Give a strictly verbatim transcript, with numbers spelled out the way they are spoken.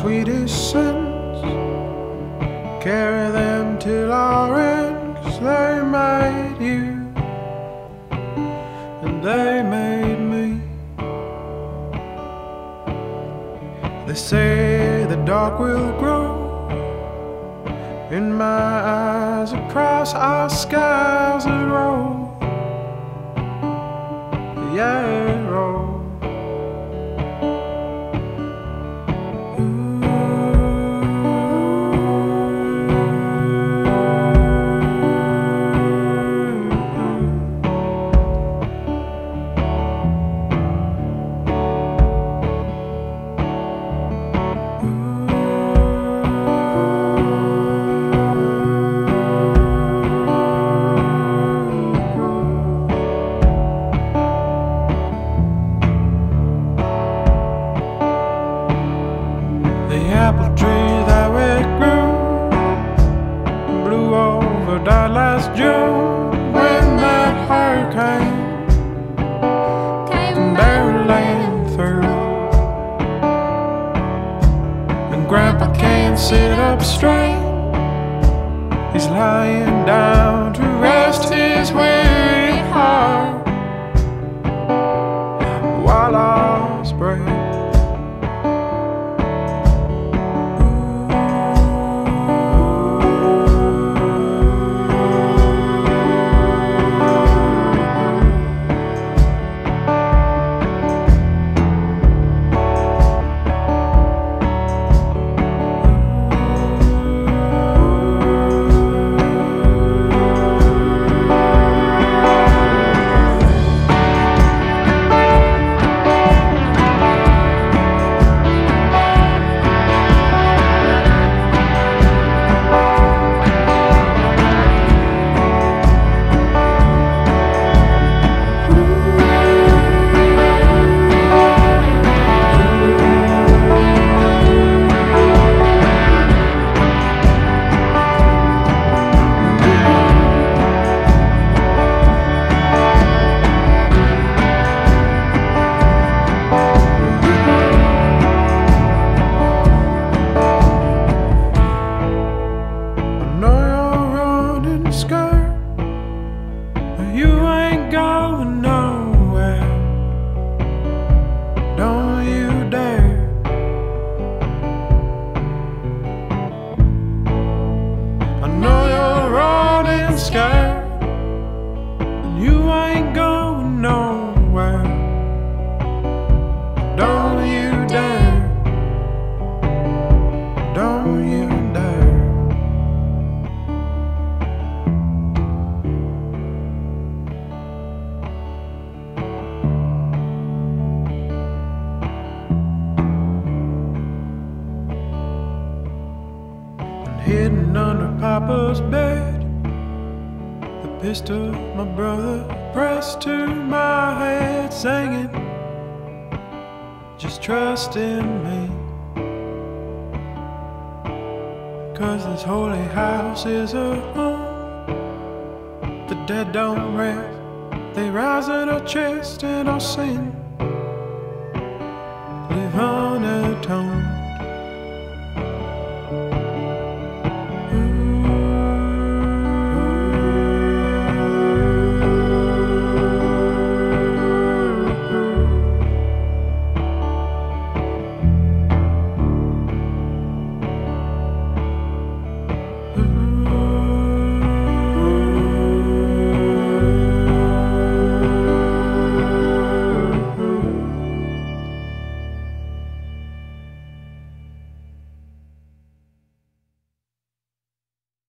sweetest sins, carry them till our end, 'cause they made you and they made me. They say the dark will grow in my eyes, across our skies that roll, yeah, roll. The apple tree that we grew blew over, died last June when that hurricane came barreling through. And Grandpa can't sit up straight, he's lying down to rest his weary heart while ours break. You ain't going nowhere, don't you dare. I know you're running scared, and you ain't going nowhere, don't you dare, don't you dare. Hidden under Papa's bed, the pistol my brother pressed to my head, singing, just trust in me, 'cause this holy house is a home. The dead don't rest, they rise in our chest and our sin live on.